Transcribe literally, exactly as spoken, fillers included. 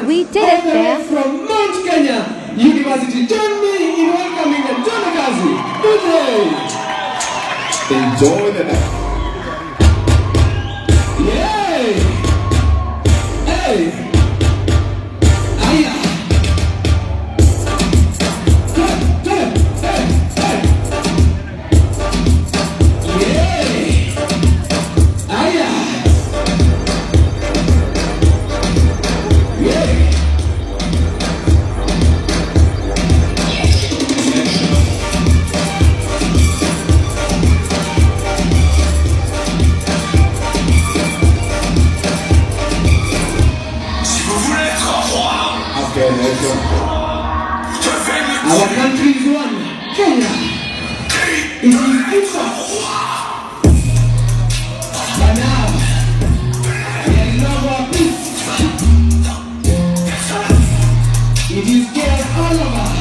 We did it there. From Mount Kenya University, join me in welcoming John Kazi. Good day. Enjoy the day. Yay! Hey! Aya! Come, come, hey, hey! Yay! Aya! Yay! Our country is one, Kenya. It is different. But now, there is no more peace. It is chaos all over.